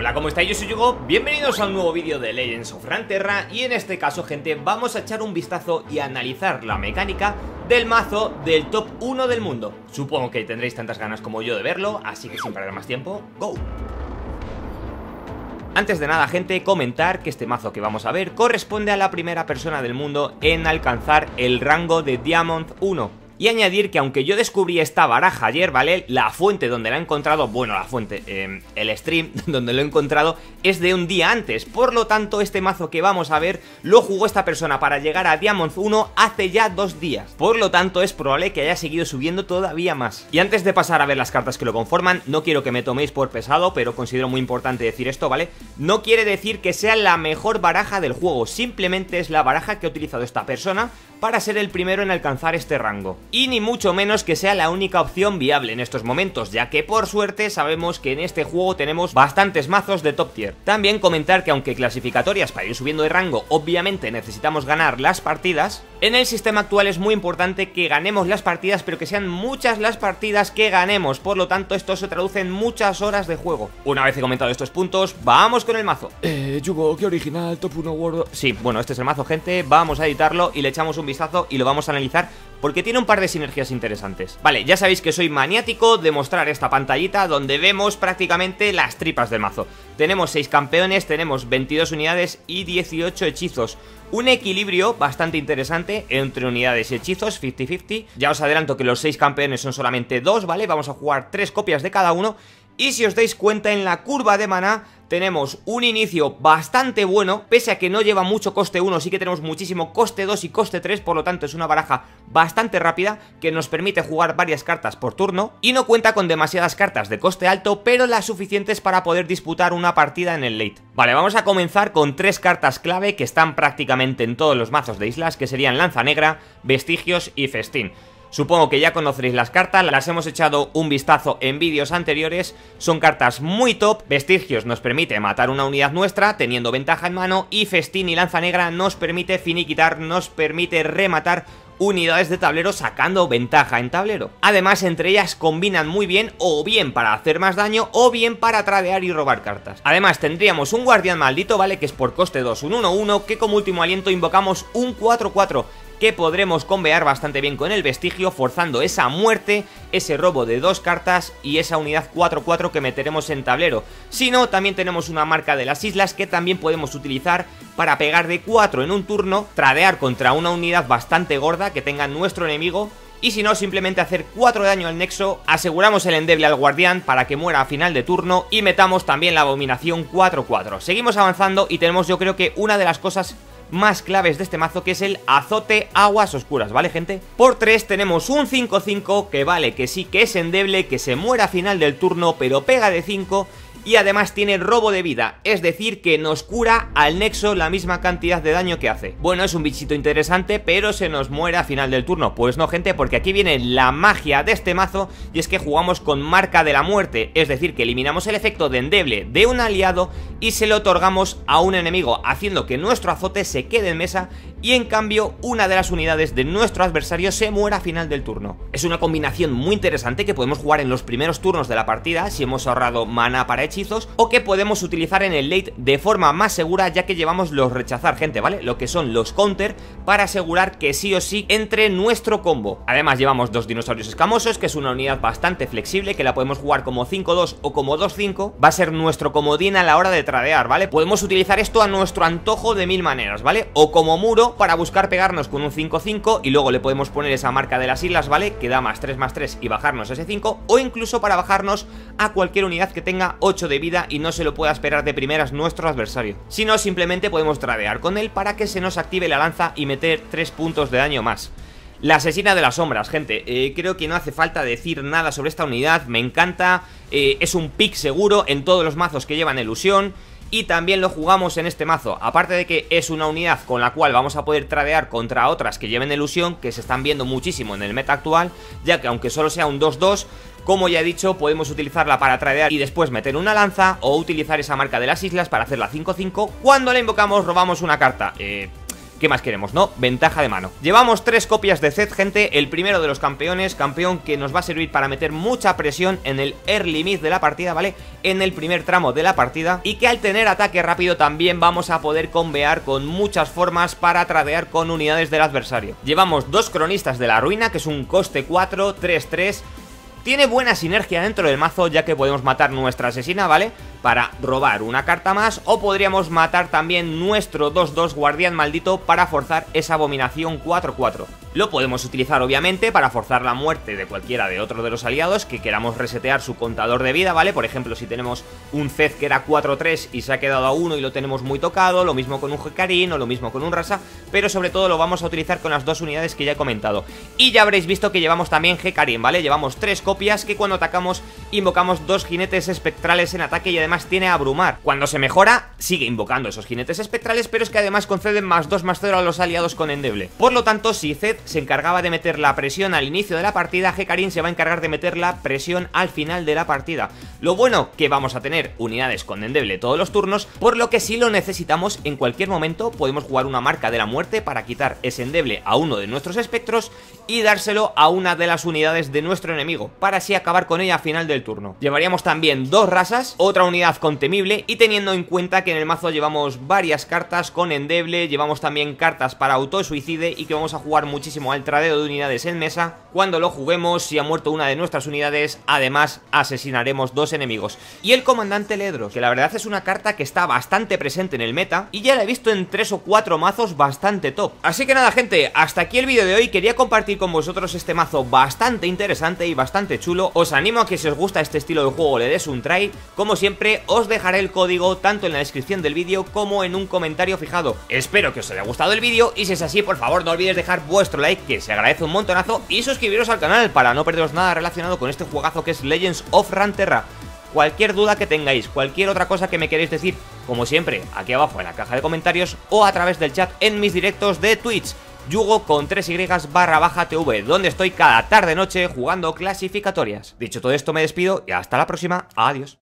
Hola, ¿cómo estáis? Yo soy Yugo, bienvenidos a un nuevo vídeo de Legends of Runeterra. Y en este caso, gente, vamos a echar un vistazo y analizar la mecánica del mazo del top 1 del mundo. Supongo que tendréis tantas ganas como yo de verlo, así que sin perder más tiempo, ¡go! Antes de nada, gente, comentar que este mazo que vamos a ver corresponde a la primera persona del mundo en alcanzar el rango de Diamond 1. Y añadir que aunque yo descubrí esta baraja ayer, ¿vale? La fuente donde la he encontrado, bueno, la fuente, el stream donde lo he encontrado es de un día antes. Por lo tanto, este mazo que vamos a ver lo jugó esta persona para llegar a Diamond 1 hace ya 2 días. Por lo tanto, es probable que haya seguido subiendo todavía más. Y antes de pasar a ver las cartas que lo conforman, no quiero que me toméis por pesado, pero considero muy importante decir esto, ¿vale? No quiere decir que sea la mejor baraja del juego, simplemente es la baraja que ha utilizado esta persona para ser el primero en alcanzar este rango. Y ni mucho menos que sea la única opción viable en estos momentos, ya que por suerte sabemos que en este juego tenemos bastantes mazos de top tier. También comentar que aunque clasificatorias para ir subiendo de rango obviamente necesitamos ganar las partidas, en el sistema actual es muy importante que ganemos las partidas, pero que sean muchas las partidas que ganemos. Por lo tanto, esto se traduce en muchas horas de juego. Una vez he comentado estos puntos, vamos con el mazo. Yugo, qué original, top 1 World. Sí, bueno, este es el mazo, gente. Vamos a editarlo y le echamos un vistazo y lo vamos a analizar porque tiene un par de sinergias interesantes. Vale, ya sabéis que soy maniático de mostrar esta pantallita donde vemos prácticamente las tripas del mazo. Tenemos 6 campeones, tenemos 22 unidades y 18 hechizos. Un equilibrio bastante interesante entre unidades y hechizos, 50-50. Ya os adelanto que los 6 campeones son solamente 2, ¿vale? Vamos a jugar 3 copias de cada uno. Y si os dais cuenta, en la curva de maná tenemos un inicio bastante bueno, pese a que no lleva mucho coste 1, sí que tenemos muchísimo coste 2 y coste 3, por lo tanto es una baraja bastante rápida que nos permite jugar varias cartas por turno y no cuenta con demasiadas cartas de coste alto, pero las suficientes para poder disputar una partida en el late. Vale, vamos a comenzar con 3 cartas clave que están prácticamente en todos los mazos de islas, que serían Lanza Negra, Vestigios y Festín. Supongo que ya conoceréis las cartas, las hemos echado un vistazo en vídeos anteriores, son cartas muy top. Vestigios nos permite matar una unidad nuestra teniendo ventaja en mano, y Festín y Lanza Negra nos permite finiquitar, nos permite rematar unidades de tablero sacando ventaja en tablero. Además, entre ellas combinan muy bien, o bien para hacer más daño o bien para tradear y robar cartas. Además tendríamos un guardián maldito, ¿vale? Que es por coste 2, un 1-1, que como último aliento invocamos un 4-4 que podremos combear bastante bien con el vestigio, forzando esa muerte, ese robo de 2 cartas y esa unidad 4-4 que meteremos en tablero. Si no, también tenemos una marca de las islas que también podemos utilizar para pegar de 4 en un turno, tradear contra una unidad bastante gorda que tenga nuestro enemigo, y si no, simplemente hacer 4 de daño al nexo, aseguramos el endeble al guardián para que muera a final de turno y metamos también la abominación 4-4. Seguimos avanzando y tenemos, yo creo que una de las cosas más claves de este mazo, que es el azote aguas oscuras, ¿vale, gente? Por 3 tenemos un 5-5 que vale, que sí que es endeble, que se muera a final del turno, pero pega de 5. Y además tiene robo de vida, es decir, que nos cura al nexo la misma cantidad de daño que hace. Bueno, es un bichito interesante, pero se nos muere a final del turno. Pues no, gente, porque aquí viene la magia de este mazo, y es que jugamos con marca de la muerte, es decir, que eliminamos el efecto de endeble de un aliado y se lo otorgamos a un enemigo, haciendo que nuestro azote se quede en mesa y en cambio una de las unidades de nuestro adversario se muera a final del turno. Es una combinación muy interesante que podemos jugar en los primeros turnos de la partida si hemos ahorrado mana para hechizos, o que podemos utilizar en el late de forma más segura, ya que llevamos los rechazar, gente, ¿vale? Lo que son los counter, para asegurar que sí o sí entre nuestro combo. Además llevamos 2 dinosaurios escamosos, que es una unidad bastante flexible, que la podemos jugar como 5-2 o como 2-5, va a ser nuestro comodín a la hora de tradear, ¿vale? Podemos utilizar esto a nuestro antojo de 1000 maneras, ¿vale? O como muro para buscar pegarnos con un 5-5 y luego le podemos poner esa marca de las islas, ¿vale? Que da +3/+3 y bajarnos ese 5, o incluso para bajarnos a cualquier unidad que tenga 8 de vida y no se lo pueda esperar de primeras nuestro adversario. Si no, simplemente podemos tradear con él para que se nos active la lanza y meter 3 puntos de daño más. La asesina de las sombras, gente, creo que no hace falta decir nada sobre esta unidad, me encanta, es un pick seguro en todos los mazos que llevan ilusión. Y también lo jugamos en este mazo, aparte de que es una unidad con la cual vamos a poder tradear contra otras que lleven ilusión, que se están viendo muchísimo en el meta actual, ya que aunque solo sea un 2-2, como ya he dicho, podemos utilizarla para tradear y después meter una lanza, o utilizar esa marca de las islas para hacer la 5-5, cuando la invocamos robamos una carta. ¿Qué más queremos, no? Ventaja de mano. Llevamos 3 copias de Zed, gente. El primero de los campeones, campeón que nos va a servir para meter mucha presión en el early mid de la partida, ¿vale? En el primer tramo de la partida, y que al tener ataque rápido también vamos a poder convear con muchas formas para tradear con unidades del adversario. Llevamos 2 cronistas de la ruina, que es un coste 4, 3-3. Tiene buena sinergia dentro del mazo, ya que podemos matar nuestra asesina, ¿vale? Para robar una carta más, o podríamos matar también nuestro 2-2 guardián maldito para forzar esa abominación 4-4. Lo podemos utilizar obviamente para forzar la muerte de cualquiera de otro de los aliados que queramos resetear su contador de vida, ¿vale? Por ejemplo, si tenemos un Zed que era 4-3 y se ha quedado a 1 y lo tenemos muy tocado, lo mismo con un Hecarim o lo mismo con un Rasa, pero sobre todo lo vamos a utilizar con las 2 unidades que ya he comentado. Y ya habréis visto que llevamos también Hecarim, ¿vale? Llevamos 3 copias que cuando atacamos invocamos 2 jinetes espectrales en ataque y además tiene abrumar. Cuando se mejora, sigue invocando esos jinetes espectrales, pero es que además conceden +2/+0 a los aliados con endeble. Por lo tanto, si Zed se encargaba de meter la presión al inicio de la partida, Hecarim se va a encargar de meter la presión al final de la partida. Lo bueno que vamos a tener unidades con endeble todos los turnos, por lo que si lo necesitamos en cualquier momento podemos jugar una marca de la muerte para quitar ese endeble a uno de nuestros espectros y dárselo a una de las unidades de nuestro enemigo, para así acabar con ella a final del turno. Llevaríamos también 2 rasas, otra unidad con temible, y teniendo en cuenta que en el mazo llevamos varias cartas con endeble, llevamos también cartas para autosuicide y que vamos a jugar muchísimo al tradeo de unidades en mesa. Cuando lo juguemos, si ha muerto una de nuestras unidades, además asesinaremos 2 enemigos. Y el comandante Ledros, que la verdad es una carta que está bastante presente en el meta y ya la he visto en 3 o 4 mazos bastante top. Así que nada, gente, hasta aquí el vídeo de hoy. Quería compartir con vosotros este mazo bastante interesante y bastante chulo. Os animo a que si os gusta este estilo de juego le des un try. Como siempre, os dejaré el código tanto en la descripción del vídeo como en un comentario fijado. Espero que os haya gustado el vídeo y si es así, por favor no olvidéis dejar vuestro like, que se agradece un montonazo, y suscribiros al canal para no perderos nada relacionado con este juegazo que es Legends of Runeterra. Cualquier duda que tengáis, cualquier otra cosa que me queréis decir, como siempre, aquí abajo en la caja de comentarios o a través del chat en mis directos de Twitch, Yugo con 3y/TV, donde estoy cada tarde-noche jugando clasificatorias. Dicho todo esto, me despido y hasta la próxima. Adiós.